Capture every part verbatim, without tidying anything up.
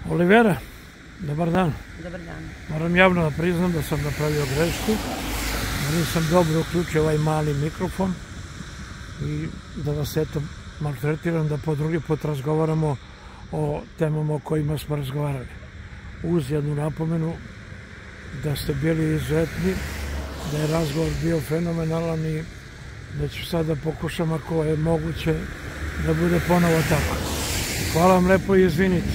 Olivera, dobar dan. Dobar dan. Moram javno da priznam da sam napravio grešku, da nisam dobro uključio ovaj mali mikrofon i da vas eto maltretiram da po drugi put razgovaramo o temama o kojima smo razgovarali. Uz jednu napomenu da ste bili izuzetni, da je razgovor bio fenomenalan i da ću sada pokušam ako je moguće da bude ponovo tako. Hvala vam lepo i izvinite.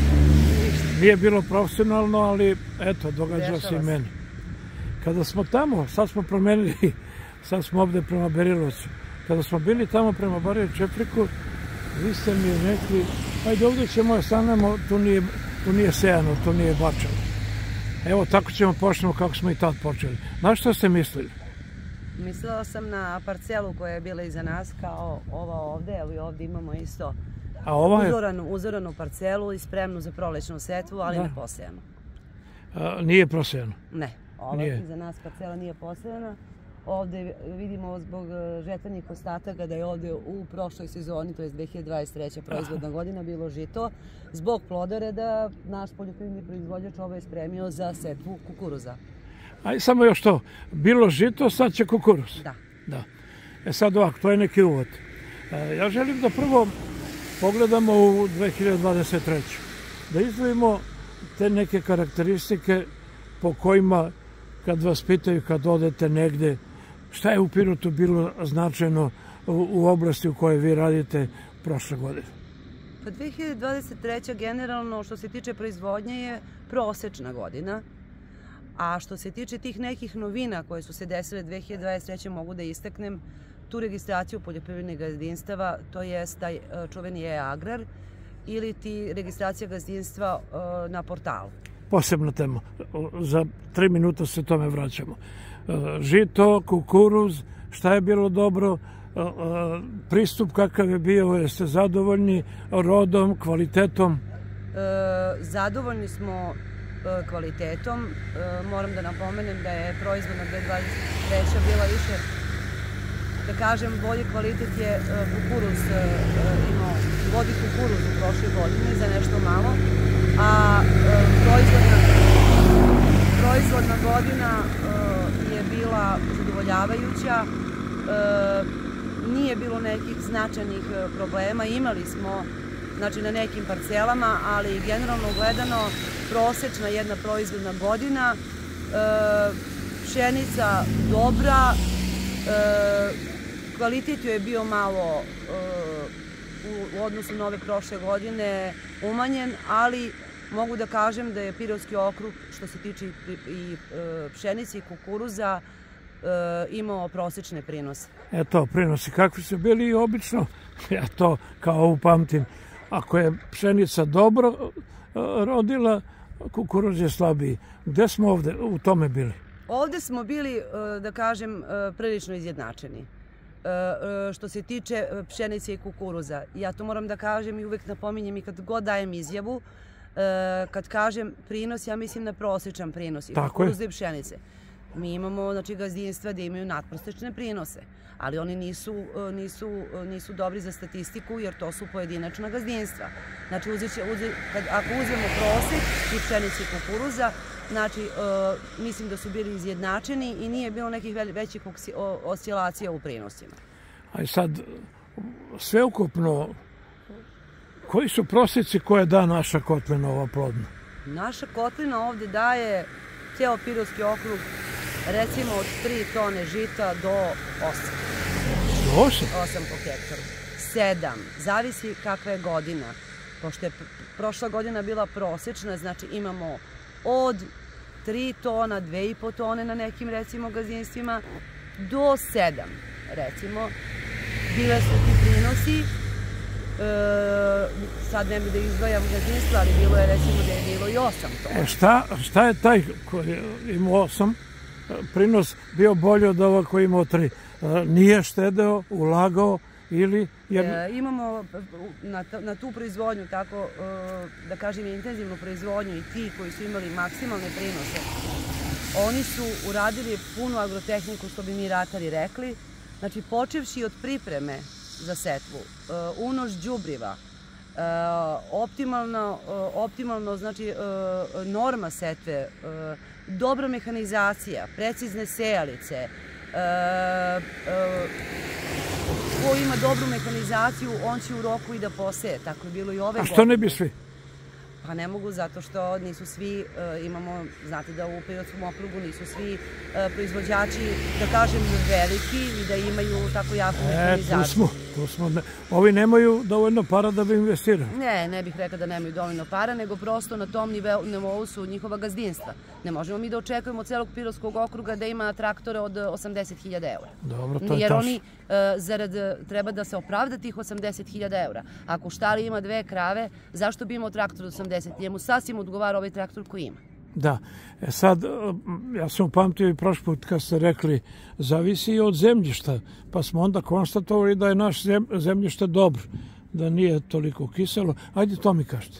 Nije bilo profesionalno, ali eto, događa se i meni. Kada smo tamo, sad smo promenili, sad smo ovde prema Berilovcu. Kada smo bili tamo prema Bariju Čepliku, vi ste mi rekli, ajde ovdje ćemo stanemo, tu nije, tu nije sejano, tu nije bačano. Evo, tako ćemo počnemo kako smo i tad počeli. Na što ste mislili? Mislila sam na parcelu koja je bila iza nas, kao ova ovde, evo i ovde imamo isto uzoranu, uzoranu parcelu i spremnu za prolećnu setvu, ali ne posejanu. Nije posejano? Ne, ova iza nas parcela nije posejana. Ovde vidimo zbog žetvenih ostataka da je ovde u prošloj sezoni, to je dve hiljade dvadeset treća proizvodna godina, bilo žito. Zbog plodoreda naš poljoprivredni proizvođač ovo je spremio za setvu kukuruza. Ajde samo još to, bilo žito, sad će kukuruz. Da. Da. E sad ovako, to je neki uvod. Ja želim da prvo pogledamo u dve hiljade dvadeset treću. Da izdvojimo te neke karakteristike po kojima kad vas pitaju kad odete negde šta je u Pirotu bilo značajno u oblasti u kojoj vi radite prošle godine? Pa dve hiljade dvadeset treća generalno što se tiče proizvodnje je prosečna godina, a što se tiče tih nekih novina koje su se desile dve hiljade dvadeset treće mogu da istaknem tu registraciju poljoprivrednih gazdinstava, to je taj čuveni e-agrar ili ti registracija gazdinstva na portalu. Posebna tema. Za tri minuta se tome vraćamo. Žito, kukuruz, šta je bilo dobro, pristup kakav je bio, jeste zadovoljni rodom, kvalitetom? Zadovoljni smo kvalitetom. Moram da napomenem da je proizvodna dve hiljade dvadeset treća bila više, da kažem, bolji kvalitet je kukuruz imao, vodi kukuruz u prošle godine za nešto malo, a proizvodna godina je bila zadovoljavajuća, nije bilo nekih značajnih problema, imali smo znači na nekim parcelama, ali generalno gledano prosečna jedna proizvodna godina, pšenica dobra, kvalitet joj je bio malo u odnosu na ove prošle godine umanjen, ali mogu da kažem da je Pirotski okrug što se tiče i pšenice i kukuruza imao prosečne prinose. Eto, prinosi kakvi su bili i obično, ja to kao upamtim, ako je pšenica dobro rodila, kukuruz je slabiji. Gde smo ovde u tome bili? Ovde smo bili, da kažem, prilično izjednačeni. Što se tiče pšenice i kukuruza, ja to moram da kažem i uvek napominjem i kad god dajem izjavu, kad kažem prinos, ja mislim na prosječan prinos i kukuruza i pšenice. Mi imamo gazdinstva gde imaju nadprosečne prinose, ali oni nisu dobri za statistiku jer to su pojedinačna gazdinstva. Znači, ako uzmemo prosek i pšenice i kukuruza, znači, mislim da su bili izjednačeni i nije bilo nekih većih oscilacija u prinosima. A i sad, sveukupno, koji su prosjeci koje da naša kotlina ova plodna? Naša kotlina ovde daje ceo Pirotski okrug recimo od tri tone žita do osam. Do osam? osam po hektaru. sedam. Zavisi kakva je godina. Pošto je prošla godina bila prosečna, znači imamo od tri tona, dve i po tone na nekim recimo gazdinstvima, do sedam recimo. Bile su ti prinosi, sad ne bi da izdvajam gazdinstva, ali bilo je recimo da je bilo i osam tona. Šta je taj koji je imao osam? Prinos bio bolji od ovog koji imao tri. Nije štedeo, ulagao ili... Imamo na tu proizvodnju, tako da kažem intenzivnu proizvodnju i ti koji su imali maksimalne prinose, oni su uradili punu agrotehniku, što bi mi ratari rekli, znači počevši od pripreme za setvu, unoš đubriva, Optimalno, optimalno znači norma setve, dobra mehanizacija, precizne sejalice, ko ima dobru mehanizaciju, on će u roku i da poseje. Tako je bilo i ove godine. A što ne bi svi? Pa ne mogu, zato što nisu svi, imamo, znate da u Pirotskom okrugu nisu svi proizvođači, da kažem, veliki i da imaju tako jaku mehanizaciju. E, tu smo, tu smo. Ovi nemaju dovoljno para da bi investirali. Ne, ne bih rekla da nemaju dovoljno para, nego prosto na tom nivou su njihova gazdinstva. Ne možemo mi da očekujemo od celog Pirotskog okruga da ima traktore od osamdeset hiljada eura. Dobro, to je tačno. Jer oni, zarad, treba da se opravda tih osamdeset hiljada eura. Ako u štali ima dve krave, zašto bi imao traktor od osamdeset? Njemu sasvim odgovara ovaj traktor koji ima. Da. E sad, ja sam upamtio i prošli put kad ste rekli, zavisi i od zemljišta, pa smo onda konstatovali da je naš zemljište dobro, da nije toliko kiselo. Ajde, to mi kažete.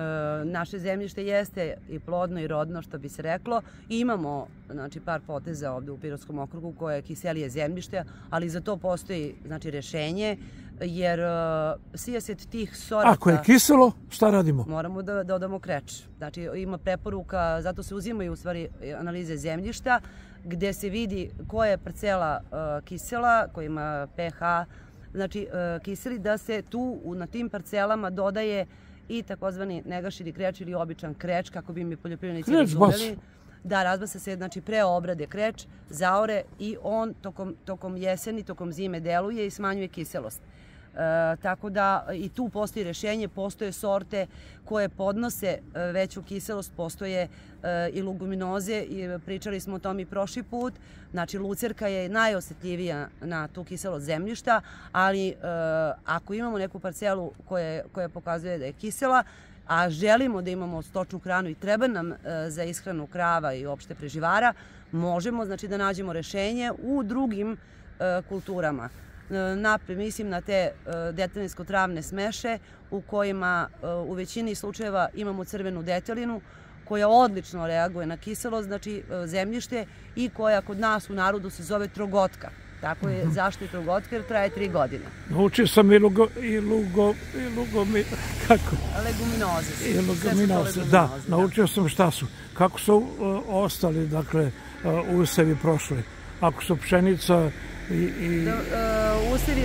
Naše zemljište jeste i plodno i rodno, što bi se reklo. Imamo, znači, par poteza ovde u Pirotskom okrugu koje je kiselije zemljište, ali za to postoji, znači, rešenje, jer sijaset tih sorata... Ako je kiselo, šta radimo? Moramo da dodamo kreč. Znači, ima preporuka, zato se uzimaju u stvari analize zemljišta, gde se vidi koja je parcela kisela, koja ima pH, znači, kiseli, da se tu na tim parcelama dodaje i takozvani negašini kreč ili običan kreč, kako bi mi poljoprivrednici razumeli. Da, razbasa se, znači, pre obrade kreč, zaore i on tokom, tokom jeseni, tokom zime deluje i smanjuje kiselost. E, tako da i tu postoji rešenje, postoje sorte koje podnose veću kiselost, postoje e, i leguminoze, i pričali smo o tom i prošli put. Znači, lucerka je najosjetljivija na tu kiselost zemljišta, ali e, ako imamo neku parcelu koje, koja pokazuje da je kisela, a želimo da imamo stočnu hranu i treba nam e, za ishranu krava i opšte preživara, možemo, znači, da nađemo rešenje u drugim e, kulturama. Napred mislim na te detelinsko-travne smeše u kojima u većini slučajeva imamo crvenu detelinu koja odlično reaguje na kiselost, znači zemljište, i koja kod nas u narodu se zove trogotka. Tako je, zašto je trogotka? Jer traje tri godine. Naučio sam i lugo, i lugo, i lugo, kako? Leguminoze. I leguminoze, da. Naučio sam šta su. Kako su ostali, dakle, usevi prošli? Ako su pšenica i... Usevi,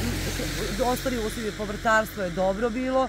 ostali usevi, povrtarstvo je dobro bilo,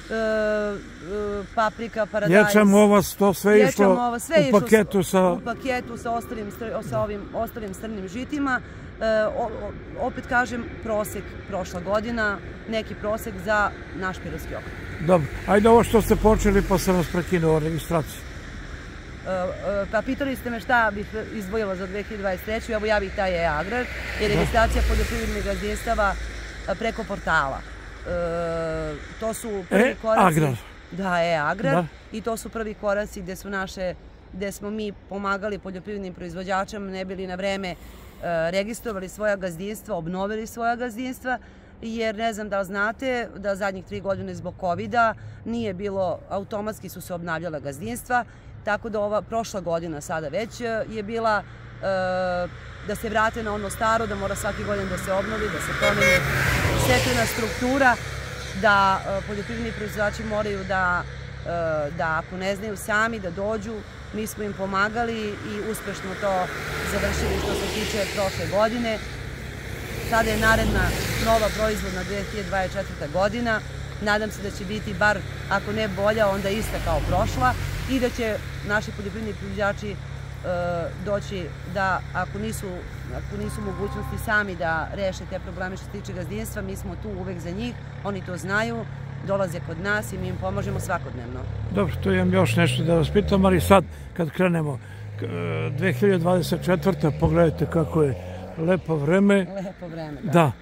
paprika, paradajz... Ječam ovac, to sve išlo u paketu sa... U paketu sa ovim ostalim strnim žitima. Opet kažem, prosek prošla godina, neki prosek za naš Pirotski okrug. Dobro, ajde ovo što ste počeli pa sam vas prekinuo o registraciji. Pa pitali ste me šta bih izdvojila za dve hiljade dvadeset treću. Evo, ja bih taj e-agrar i registracija poljoprivrednih gazdinstava preko portala. To su prvi koraci... E-agrar. Da, e-agrar. I to su prvi koraci gde su naše, gde smo mi pomagali poljoprivrednim proizvođačama, ne bili na vreme registrovali svoja gazdinstva, obnovili svoja gazdinstva, jer ne znam da li znate da zadnjih tri godine zbog kovida nije bilo, automatski su se obnavljala gazdinstva. Tako da ova prošla godina sada već je bila da se vrate na ono staro, da mora svaki godin da se obnovi, da se promeni setvena struktura, da poljoprivredni proizvođači moraju da, da ako ne znaju sami, da dođu. Mi smo im pomagali i uspešno to završili što se tiče prošle godine. Sada je naredna nova proizvodna dve hiljade dvadeset četvrta godina. Nadam se da će biti bar, ako ne bolja, onda ista kao prošla i da će naši poljoprivredni proizvođači doći da, ako nisu, ako nisu mogućnosti sami da reše te probleme što se tiče gazdinstva, mi smo tu uvek za njih, oni to znaju, dolaze kod nas i mi im pomažemo svakodnevno. Dobro, tu imam još nešto da vas pitam, ali sad kad krenemo, dve hiljade dvadeset četvrta pogledajte kako je lepo vreme. Lepo vreme, da. Da.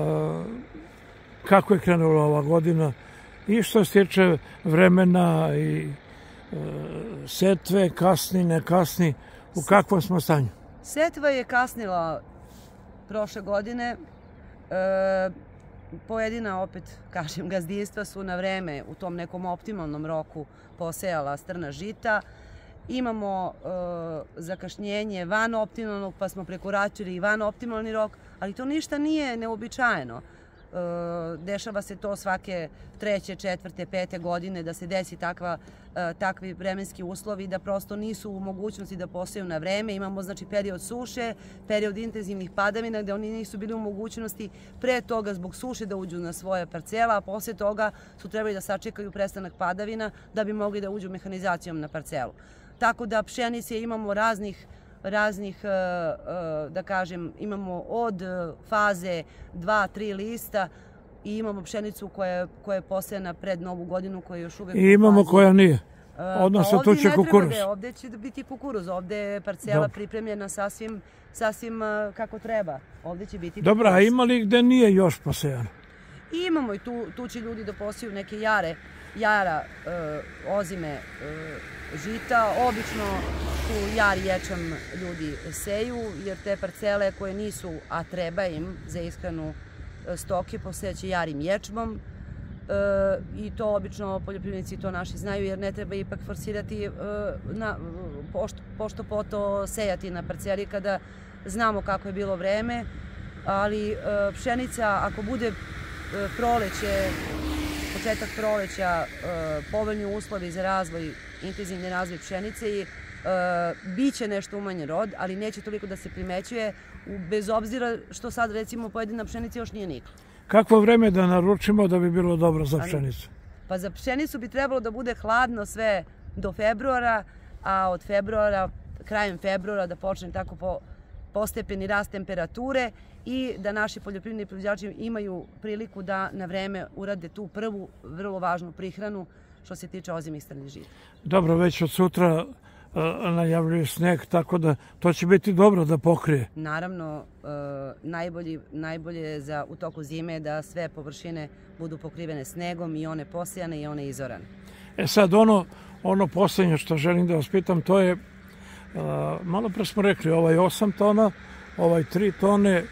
Kako je krenula ova godina i što se tiče vremena i setve, kasni, ne kasni, u kakvom smo stanju? Setva je kasnila prošle godine. Pojedina, opet kažem, gazdinstva su na vreme u tom nekom optimalnom roku posejala strna žita. Imamo zakašnjenje van optimalnog, pa smo prekoračili i van optimalni rok, ali to ništa nije neobičajeno. dešava se to svake treće, četvrte, pete godine da se desi takva, takvi vremenski uslovi da prosto nisu u mogućnosti da poseju na vreme. Imamo znači period suše, period intenzivnih padavina gde oni nisu bili u mogućnosti pre toga zbog suše da uđu na svoje parcela, a posle toga su trebali da sačekaju prestanak padavina da bi mogli da uđu mehanizacijom na parcelu. Tako da pšenice imamo raznih raznih, da kažem, imamo od faze dva tri lista i imamo pšenicu koja je posejana pred Novu godinu koja je još uvek... I imamo koja nije? Odnosno tu će kukuruz? Ovdje će biti kukuruz, ovdje je parcela pripremljena sasvim kako treba. Ovdje će biti kukuruz. Dobro, a ima li gde nije još posejano? Imamo i tu će ljudi da posiju neke jare, jara, ozime, žita. Obično tu jar i ječam ljudi seju, jer te parcele koje nisu, a treba im za ishranu stoke, posejaće jarim ječmom. I to obično poljoprivrednici to naši znaju, jer ne treba ipak forsirati pošto poto sejati na parceli kada znamo kako je bilo vreme. Ali pšenica, ako bude proleće, početak proleća, povoljni uslovi za razvoj, intenzivni razvoj pšenice i bit će nešto umanjen rod, ali neće toliko da se primećuje, bez obzira što sad recimo pojedina pšenica još nije nikla. Kakvo vreme da naručimo da bi bilo dobro za pšenicu? Pa za pšenicu bi trebalo da bude hladno sve do februara, a od februara, krajem februara da počne tako postepeni rast temperature i da naši poljoprivredni proizvođači imaju priliku da na vreme urade tu prvu vrlo važnu prihranu što se tiče ozimih strnih žita. Dobro, već od sutra najavljuje sneg, tako da to će biti dobro da pokrije. Naravno, najbolje je za u toku zime da sve površine budu pokrivene snegom, i one posejane i one izorane. E sad, ono posljednje što želim da vas pitam, to je, malo pre smo rekli, ovaj osam tona, ovaj tri tone,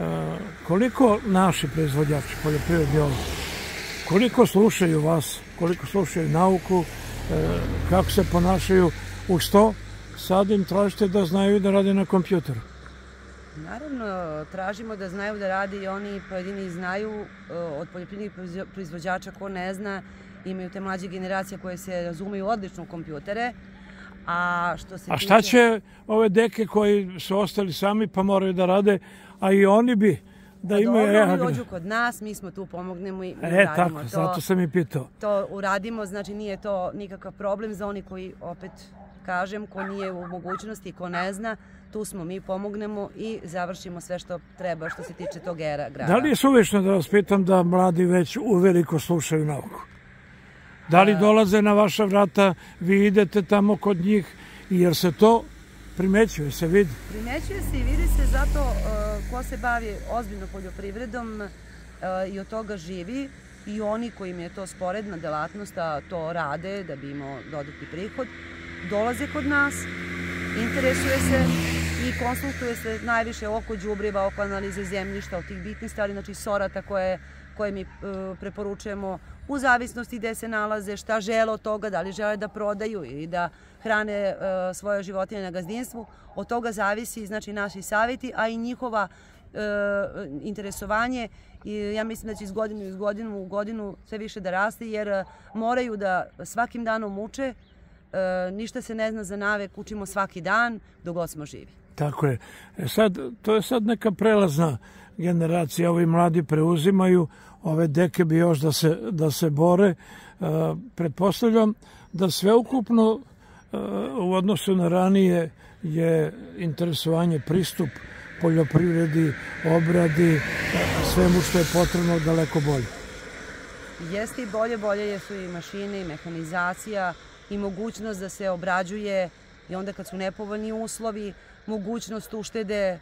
koliko naši proizvođači poljoprivredni ovdje, koliko slušaju vas, koliko slušaju nauku, kako se ponašaju, uz to sad im tražite da znaju da rade na kompjuteru? Naravno, tražimo da znaju da rade i oni pojedini znaju. Od poljoprivrednih proizvođača ko ne zna, imaju te mlađe generacije koje se razumeju odlično u kompjutere. A šta će ove deke koji su ostali sami pa moraju da rade, a i oni bi da imaju... Dobro, oni dođu kod nas, mi smo tu, pomognemo i uradimo to. E, tako, zato sam i pitao. To uradimo, znači nije to nikakav problem za oni koji, opet kažem, ko nije u mogućnosti, ko ne zna, tu smo mi, pomognemo i završimo sve što treba što se tiče tog era grada. Da li je suvišno da vas pitam da mladi već uveliko slušaju nauku? Da li dolaze na vaša vrata, vi idete tamo kod njih, jer se to primećuje, se vidi? Primećuje se i vidi se zato ko se bavi ozbiljno poljoprivredom i od toga živi, i oni kojim je to sporedna delatnost, a to rade da bi imao dodatni prihod, dolaze kod nas, interesuje se i konsultuje se najviše oko đubriva, oko analize zemljišta, od tih bitnih stvari, znači sorata koje koje mi preporučujemo u zavisnosti gde se nalaze, šta žele od toga, da li žele da prodaju ili da hrane svoje životinje na gazdinstvu. Od toga zavisi znači naši savjeti, a i njihova interesovanje. Ja mislim da će iz godinu iz godinu u godinu sve više da raste, jer moraju da svakim danom uče. Ništa se ne zna za navek, učimo svaki dan dok god smo živi. Tako je. To je sad neka prelazna generacija, ovi mladi preuzimaju, ove deke bi još da se bore. Pretpostavljam da sveukupno u odnosu na ranije je interesovanje, pristup poljoprivredi, obradi, svemu što je potrebno daleko bolje. Jeste i bolje, bolje su i mašine i mehanizacija i mogućnost da se obrađuje i onda kad su nepovoljni uslovi, mogućnost uštede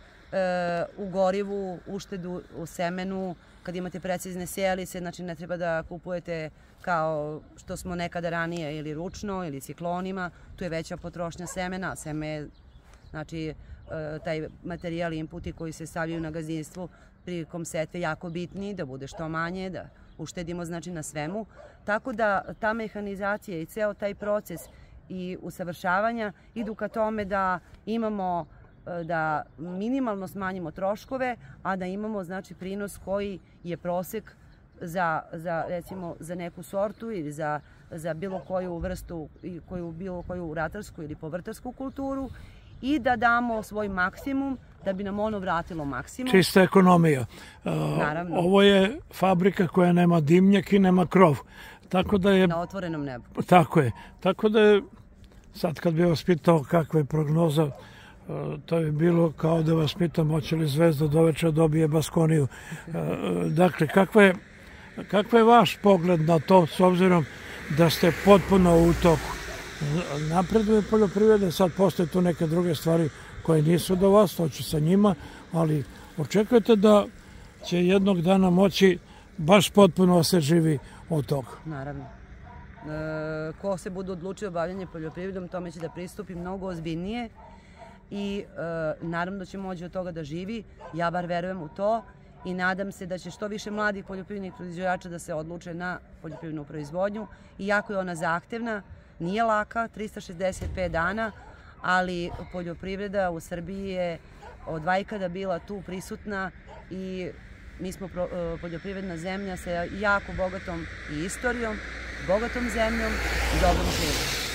u gorivu, uštedu u semenu, kad imate precizne sijalice, znači ne treba da kupujete kao što smo nekada ranije ili ručno ili ciklonima, tu je veća potrošnja semena, seme je, znači taj materijal i inputi koji se stavljaju na gazdinstvu prilikom setve jako bitni, da bude što manje, da uštedimo znači na svemu, tako da ta mehanizacija i ceo taj proces i usavršavanja idu ka tome da imamo da minimalno smanjimo troškove, a da imamo znači prinos koji je prosek za, za recimo za neku sortu ili za, za bilo koju vrstu, koju, bilo koju ratarsku ili povrtarsku kulturu i da damo svoj maksimum da bi nam ono vratilo maksimum. Čista ekonomija. Naravno. Ovo je fabrika koja nema dimnjak i nema krov. Tako da je... Na otvorenom nebu. Tako je. Tako da je, sad kad bi vas pitao kakva je prognoza, to je bilo kao da vas pitam hoće li Zvezda do večera dobije Baskoniju. Dakle, kakva je, kakva je vaš pogled na to s obzirom da ste potpuno u toku? Napreduje poljoprivrede, sad postoje tu neke druge stvari koje nisu do vas, to će sa njima, ali očekujete da će jednog dana moći baš potpuno se živi od toga? Naravno. E, ko se bude odlučio bavljanje poljoprivredom, tome će da pristupi mnogo ozbiljnije i e, naravno da će moći od toga da živi. Ja bar verujem u to i nadam se da će što više mladih poljoprivrednih proizvođača da se odluče na poljoprivrednu proizvodnju. Iako je ona zahtevna, nije laka, trista šezdeset pet dana, ali poljoprivreda u Srbiji je od vajkada bila tu prisutna i mi smo poljoprivredna zemlja sa jako bogatom i istorijom, bogatom zemljom i dobrom prirodom.